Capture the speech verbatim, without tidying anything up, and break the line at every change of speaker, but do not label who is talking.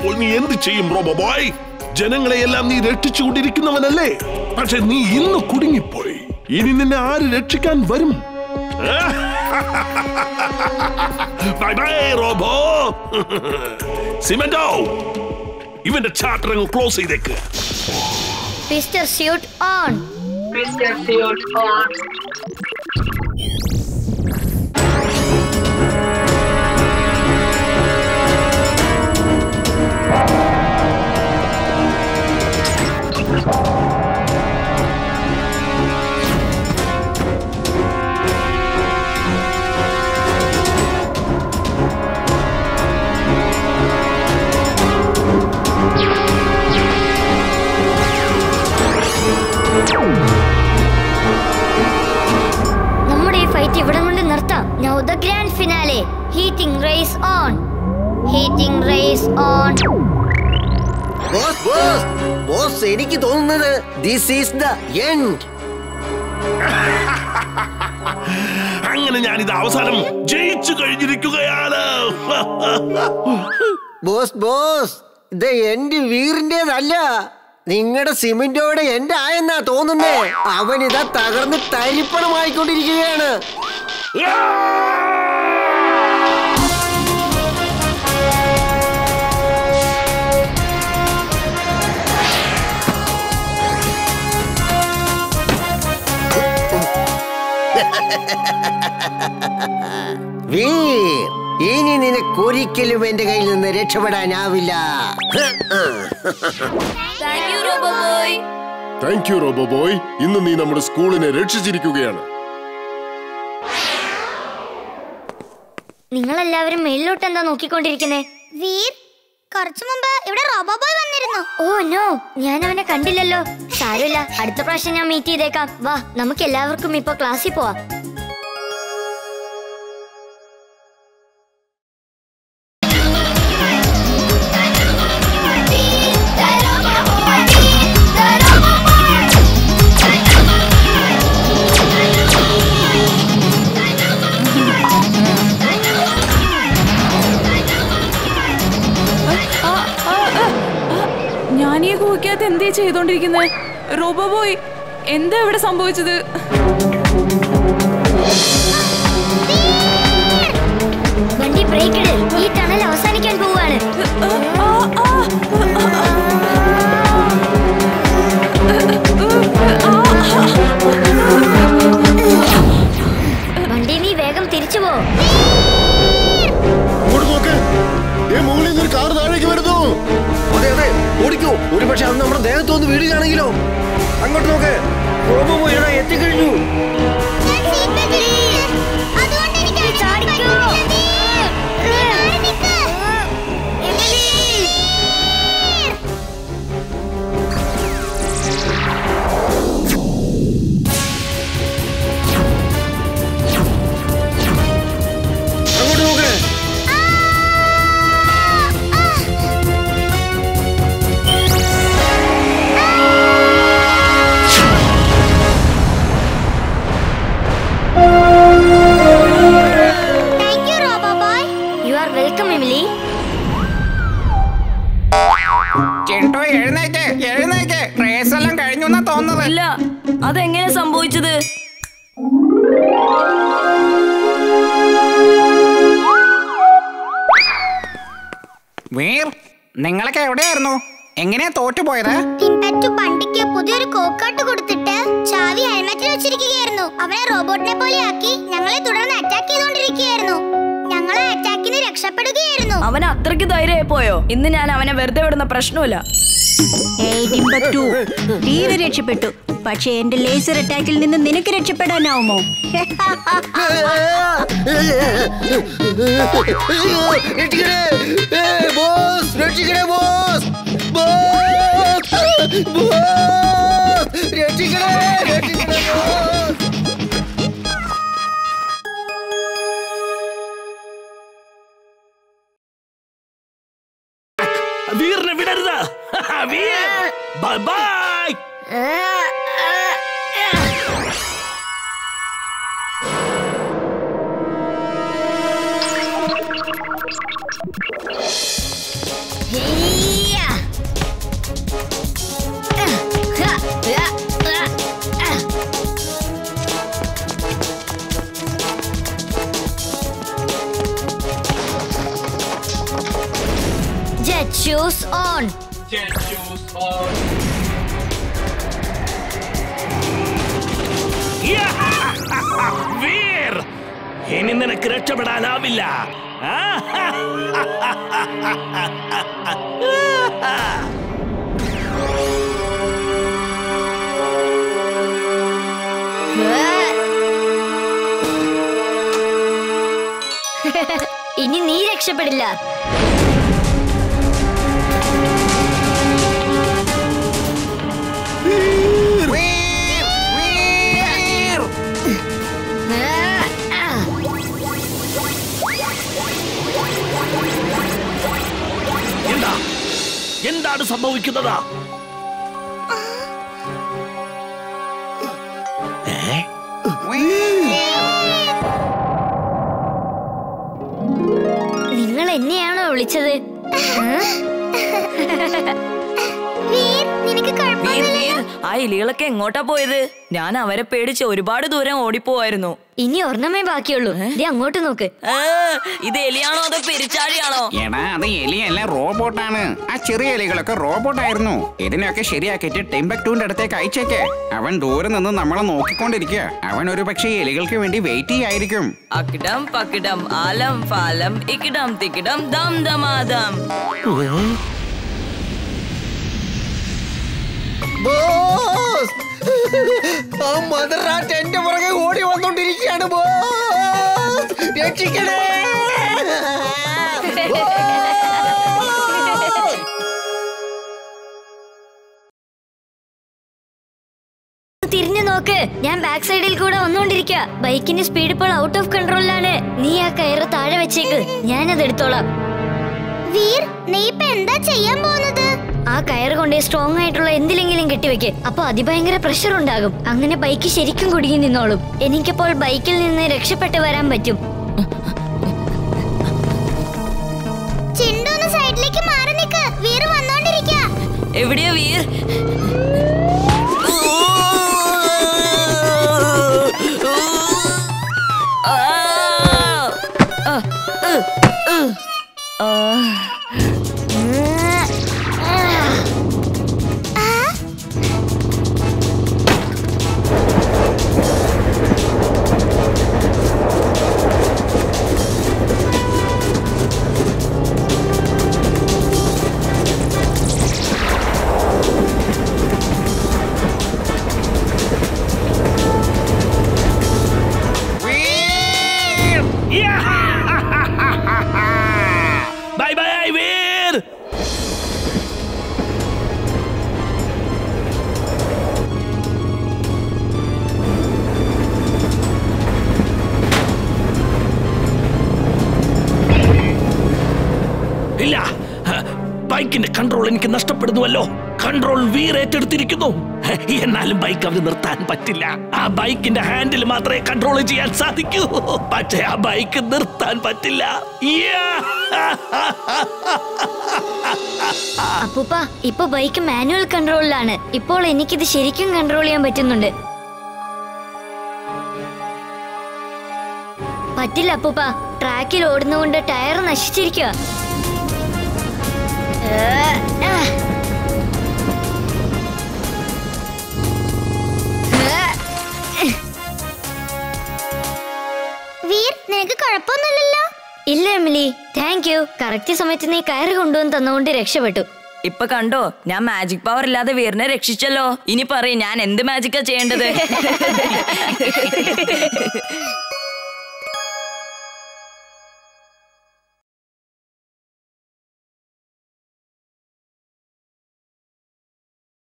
ഇപ്പോൾ നീ എന്ത് ചെയ്യും റോബോ ബോയ്? ജനങ്ങളെ എല്ലാം നീ രക്ഷിച്ചുകൊണ്ടിരിക്കുന്നവനല്ലേ? പക്ഷെ നീ ഇന്ന് കുടുങ്ങിപ്പോയി. ഇനി നിന്നെ ആര് രക്ഷിക്കാൻ വരും? Bye bye robo. സിമന്റോ, ഇവന്റെ ചാപ്റ്റർ അങ്ങ് ക്ലോസ് ചെയ്തേക്ക്.
Mister suit on.
Mister suit on.
നമ്മുടെ ഈ ഫൈറ്റ് ഇവിടെ കൊണ്ട് നിർത്താം. Now the grand finale. Heating race on. Heating race on.
Boss boss boss എനിക്ക് തോന്നുന്നത് this is the end.
അങ്ങനെ ഞാനിത് അവസാനം ജയിച്ചു കഴിഞ്ഞിരിക്കുകയാണ്.
ബോസ് ബോസ് ഇത് എന്റെ വീറിന്റേതല്ല, നിങ്ങളുടെ സിമന്റോടെ എന്റെ ആയെന്നാ തോന്നുന്നേ. അവനിതാ തകർന്ന് തരിപ്പണമായിക്കൊണ്ടിരിക്കുകയാണ്. വീർ, ഇനി നിനക്കൊരിക്കലും എന്റെ കയ്യിൽ നിന്ന് രക്ഷപ്പെടാനാവില്ല.
Thank you robo boy. ഇന്ന് നീ നമ്മുടെ സ്കൂളിനെ രക്ഷിച്ചിരിക്കുകയാണ്.
നിങ്ങളെല്ലാവരും മേലിലോട്ട് എന്താ നോക്കിക്കൊണ്ടിരിക്കുന്നേ?
വീർ, കുറച്ചു മുമ്പ് ഇവിടെ റോബോ ബോയ് വന്നിരുന്നു.
ഓ നോ, ഞാൻ അവനെ കണ്ടില്ലല്ലോ. സാരമില്ല, അടുത്ത പ്രാവശ്യം ഞാൻ മീറ്റ് ചെയ്തേക്കാം. വാ, നമുക്ക് എല്ലാവർക്കും ഇപ്പൊ ക്ലാസ്സിൽ പോവാം.
ഞാനീ കൂക്കാത്ത എന്തേ ചെയ്തോണ്ടിരിക്കുന്നത്? റോബോ ബോയ്, എന്താ ഇവിടെ സംഭവിച്ചത്?
വണ്ടി ബ്രേക്ക് ഇട്, ഈ ടണൽ അവസാനിക്കാൻ പോവാണ്. വണ്ടി നീ വേഗം തിരിച്ചു പോ.
കാർ താഴേക്ക് വരുന്നു.
അതെ അതെ, ഓടിക്കോ. ഒരു പക്ഷെ അത് നമ്മുടെ ദേഹത്തൊന്ന് വീടുകയാണെങ്കിലോ? അങ്ങോട്ട് നോക്ക്, റോബോ ബോയ് എത്തിക്കഴിഞ്ഞു. അങ്ങോട്ട് നോക്ക്.
ഇല്ല, അതെങ്ങനെ സംഭവിച്ചത്?
വീർ, നിങ്ങളൊക്കെ എവിടെയായിരുന്നു? എങ്ങനെയാ തോറ്റുപോയത്?
പണ്ടിക്ക് പുതിയൊരു കോക്കാട്ട് കൊടുത്തിട്ട് ചാവി ഹെൽമെറ്റിൽ വെച്ചിരിക്കുകയായിരുന്നു. അവനെ റോബോട്ടിനെ പോലെ ആക്കി ഞങ്ങളെ തുടർന്ന് അറ്റാക്ക് ചെയ്തുകൊണ്ടിരിക്കുകയായിരുന്നു. ഞങ്ങളെ അറ്റാക്കിന് രക്ഷപ്പെടുകയായിരുന്നു.
അവൻ അത്രയ്ക്ക് ധൈര്യമായി പോയോ? ഇന്ന് ഞാൻ അവനെ വെറുതെ വിടുന്ന പ്രശ്നമില്ല.
തീരെ രക്ഷപ്പെട്ടു. പക്ഷെ എന്റെ ലേസർ അറ്റാക്കിൽ നിന്ന് നിനക്ക് രക്ഷപ്പെടാനാവുമോ?
വീറിനെ വിടരുത്. Bye bye.
Jet shoes on.
Jet shoes on.
Veer, ഇനി നിനക്ക് രക്ഷപ്പെടാനാവില്ല.
ഇനി നീ രക്ഷപ്പെടില്ല.
എന്താ എന്താണ് സംഭവിക്കുന്നത്?
നിങ്ങൾ എന്നെയാണോ വിളിച്ചത്?
ആ എലികളൊക്കെ എങ്ങോട്ടാ പോയത്? ഞാൻ അവരെ പേടിച്ച് ഒരുപാട് ദൂരം ഓടിപ്പോവായിരുന്നു.
ഇനി ഒരെണ്ണമേ ബാക്കിയുള്ളൂ. ദേ അങ്ങോട്ട് നോക്ക്.
ഇത് എലിയാണോ അതോ പെരിച്ചാഴിയാണോ?
എടാ, അത് എലിയല്ല, റോബോട്ടാണ്. ആ ചെറിയ എലികളൊക്കെ റോബോട്ടായിരുന്നു. ഇതിനൊക്കെ ശരിയാക്കിട്ട് ടിംബക്ടൂന്റെ അടുത്തേക്ക് അയച്ചേക്ക്. അവൻ ദൂരെ നിന്ന് നമ്മളെ നോക്കിക്കൊണ്ടിരിക്കുക. അവൻ ഒരു പക്ഷേ എലികൾക്ക് വേണ്ടി വെയിറ്റ് ചെയ്യായിരിക്കും.
അക്കിടം പക്കിടം ആലം ഫാലം ഇക്കിടം തിക്കിടം ദം ദമാദം.
മദർ റാറ്റ് എന്റെ പുറകെ ഓടി വന്നോണ്ടിരിക്കുകയാണ്. രക്ഷിക്കണേ!
തിരിഞ്ഞു നോക്ക്, ഞാൻ ബാക്ക് സൈഡിൽ കൂടെ വന്നോണ്ടിരിക്കുക. ബൈക്കിന്റെ സ്പീഡ് ഇപ്പോൾ ഔട്ട് ഓഫ് കൺട്രോളിലാണ്. നീ ആ കയറ് താഴെ വെച്ചേക്ക്, ഞാനത് എടുത്തോളാം.
വീർ, നീ ഇപ്പൊ എന്താ ചെയ്യാൻ പോകുന്നത്?
ആ കയറ് കൊണ്ട് സ്ട്രോങ് ആയിട്ടുള്ള എന്തിലെങ്കിലും കെട്ടിവെക്ക്. അപ്പൊ അതിഭയങ്കര പ്രഷർ ഉണ്ടാകും. അങ്ങനെ ബൈക്ക് ശരിക്കും കുടുങ്ങി നിന്നോളും. എനിക്കപ്പോൾ ബൈക്കിൽ നിന്ന് രക്ഷപ്പെട്ടു വരാൻ പറ്റും.
ചിണ്ടൊന്ന് സൈഡിലേക്ക് മാറി നിക്ക്. വീർ വന്നോണ്ടിരിക്കുക.
എവിടെയാ വീർ?
Bye bye Veer. ഇല്ല, ബൈക്കിന്റെ കൺട്രോൾ എനിക്ക് നഷ്ടപ്പെടുന്നുവല്ലോ. കൺട്രോൾ വീർ ഏറ്റെടുത്തിരിക്കുന്നു. എന്നാലും ബൈക്ക് അവന് നിർത്താൻ പറ്റില്ല. ആ ബൈക്കിന്റെ ഹാൻഡിൽ മാത്രമേ കൺട്രോൾ ചെയ്യാൻ സാധിക്കൂ. പക്ഷേ ആ ബൈക്ക് നിർത്താൻ പറ്റില്ല.
അപ്പൂപ്പ, ഇപ്പൊ ബൈക്ക് മാനുവൽ കൺട്രോളിലാണ്. ഇപ്പോൾ എനിക്കിത് ശരിക്കും കൺട്രോൾ ചെയ്യാൻ പറ്റുന്നുണ്ട്. പറ്റില്ല അപ്പൂപ്പ, ട്രാക്കിൽ ഓടുന്നതുകൊണ്ട് ടയർ നശിച്ചിരിക്കുക.
വീർ, നിനക്ക് കുഴപ്പമൊന്നുമില്ലല്ലോ?
ഇല്ല എമിലി, താങ്ക് യു. കറക്റ്റ് സമയത്ത് നീ കയറ് കൊണ്ടുവന്ന് തന്നുകൊണ്ട് രക്ഷപ്പെട്ടു.
ഇപ്പൊ കണ്ടോ, ഞാൻ മാജിക് പവർ ഇല്ലാതെ വീറിനെ രക്ഷിച്ചല്ലോ. ഇനി പറയും ഞാൻ എന്ത് മാജിക്കാ ചെയ്യേണ്ടത്?